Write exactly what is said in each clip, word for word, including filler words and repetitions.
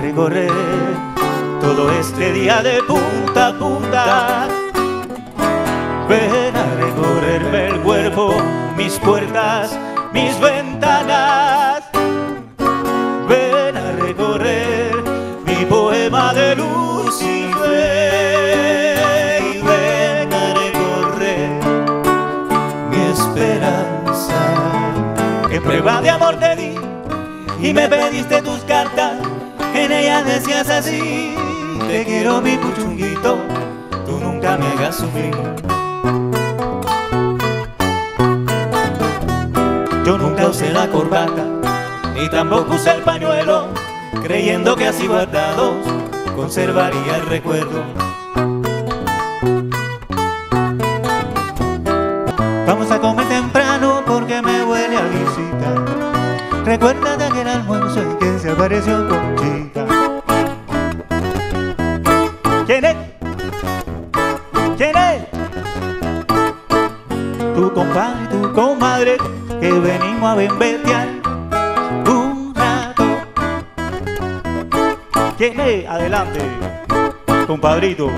recorrer todo este día de punta a punta. Ven a recorrerme el cuerpo, mis puertas, mis ventanas. Ven a recorrer mi poema de luz y fe. Y ven a recorrer mi esperanza. En prueba de amor te di y me pediste tus cartas. En ellas decías así: te quiero mi puchunguito, tú nunca me hagas sufrir. Yo nunca usé la corbata, ni tampoco usé el pañuelo, creyendo que así guardados conservaría el recuerdo. Vamos a comer temprano porque me huele a visita. Recuerda de aquel almuerzo en que se apareció Conchita. ¿Quién es? ¿Quién es? Tu compadre y tu comadre, que venimos a bembetear un rato. ¿Quién es? Adelante, compadrito.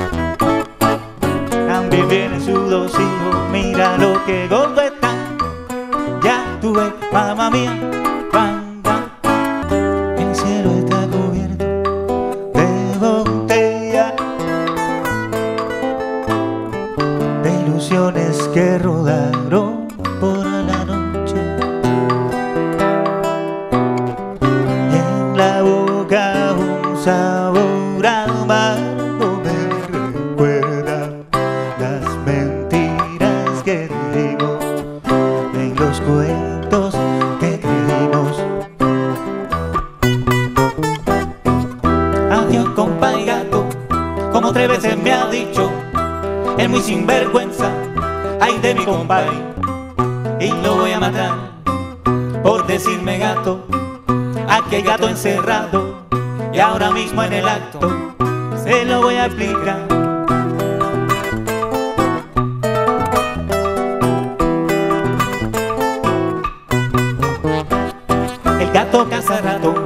También vienen sus dos hijos, mira lo que gordo están. Ya tú ves, mamá mía, bam, bam. El cielo está cubierto de botella, de ilusiones que rodaron por la noche. En la boca un sabor amargo me recuerda las mentiras que dijimos en los cuentos que creímos. Adiós, compa y gato, como tres veces me ha dicho el muy sinvergüenza, ay de mi compadre, y lo voy a matar por decirme gato. Aquí hay gato encerrado y ahora mismo en el acto se lo voy a explicar. El gato caza rato,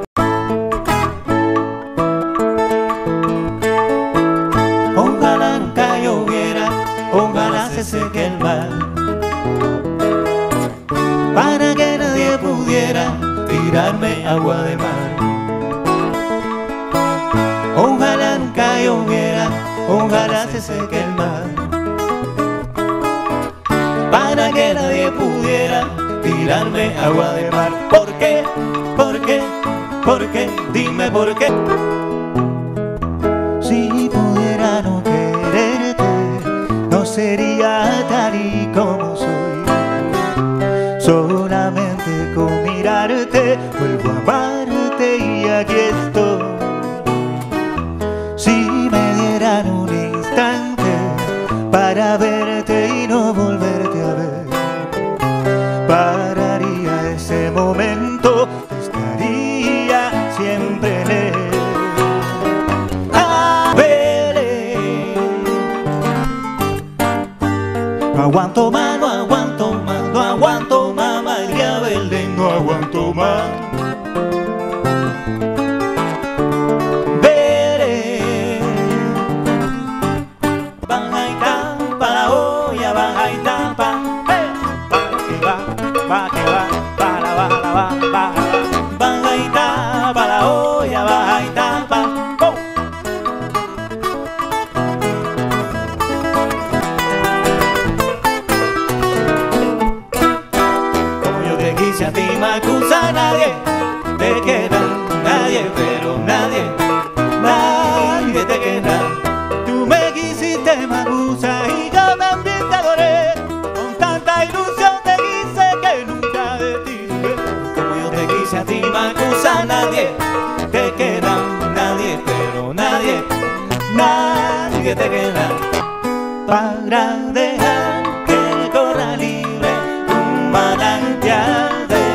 ojalá nunca lloviera, ojalá se seque el mar, para que nadie pudiera tirarme agua de mar. Ojalá nunca lloviera, ojalá se seque el mar, para que nadie pudiera tirarme agua de mar. ¿Por qué? ¿Por qué? ¿Por qué? Dime por qué. Si pudiera no quererte, no sería tal y como soy. Solamente con mirarte vuelvo a amarte y aquí estoy. Si me dieran un instante para verte y no volverte a ver, pararía ese momento, estaría siempre en él. A Belén. No aguanto más, no aguanto más, no aguanto más, María Belén, no aguanto más. Belén, baja y tapa la olla, baja y tapa, eh, pa' que va, pa' que va, pa' la va, la va, baja, baja y tapa la olla, baja y tapa. ¡Oh! A ti me acusa nadie, te queda nadie, pero nadie, nadie te queda. Tú me quisiste, me acusa, y yo también te adoré. Con tanta ilusión te quise que nunca de ti dudé. Como yo te quise, a ti me acusa nadie, te queda nadie, pero nadie, nadie te queda. Para dejar que corra libre un manantial,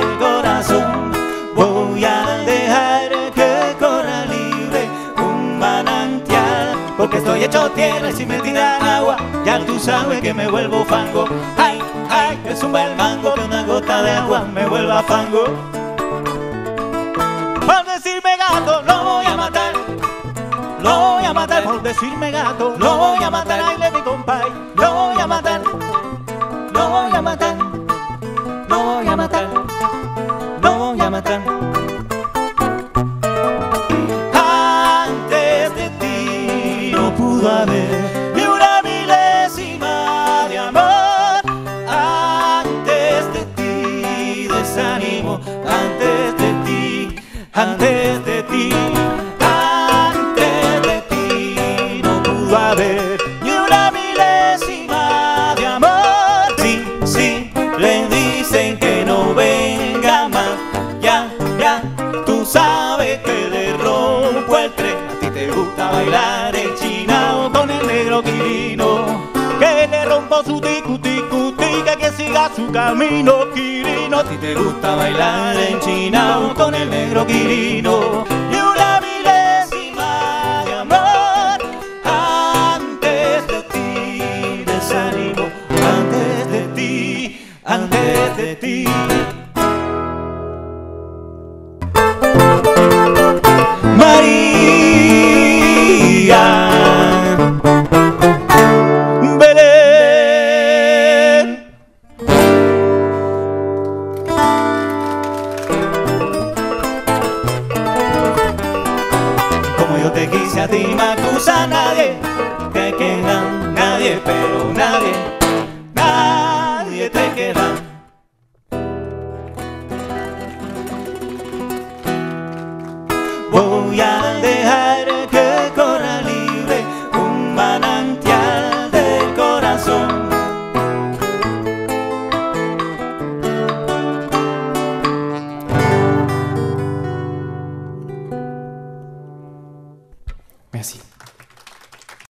voy a dejar que corra libre un manantial, porque estoy hecho tierra y si me tiran agua, ya tú sabes que me vuelvo fango. Ay, ay, que zumba el mango, que una gota de agua me vuelva fango. Por decirme gato, no voy a matar. decirme gato. Lo voy a matar, ay, le mi compay. Lo voy a matar, lo voy a matar, lo voy a matar, lo voy a matar. Antes de ti no pudo haber ni una milésima de amor. Antes de ti desánimo. Antes de ti, antes de ti, antes de ti no pudo haber ni una milésima de amor. Sí, sí, le dicen que no venga más. Ya, ya, tú sabes que le rompo el tren. A ti te gusta bailar el chinao con el negro Quirino, que le rompo su ticu ticu tica, que siga su camino Quirino. A ti te gusta bailar en chinao con el negro Quirino. Y una milésima de amor. Antes de ti desánimo. Antes de ti, antes de ti. María yo te quise a ti, me acusa nadie, te queda nadie, pero nadie, nadie te queda. Voy a dejar que corra libre un manantial del corazón. Merci.